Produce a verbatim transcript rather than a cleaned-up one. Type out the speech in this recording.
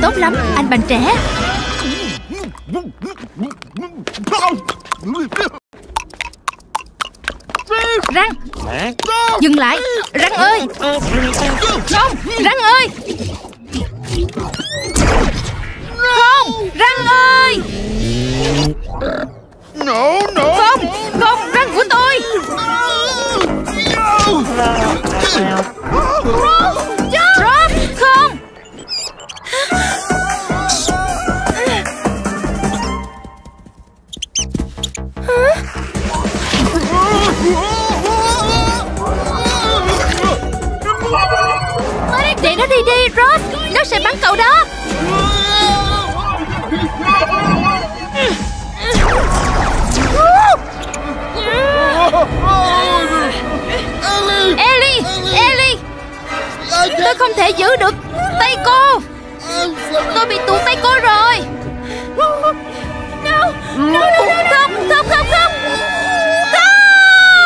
tốt lắm, anh bạn trẻ. Răng, dừng lại. Răng ơi, không, Răng ơi, không, Răng ơi. Không, không, răng của tôi. Rob, không. Để nó đi đi, Rob. Nó sẽ bắn cậu đó. Elli, Elli, tôi không thể giữ được tay cô. Tôi bị tuột tay cô rồi.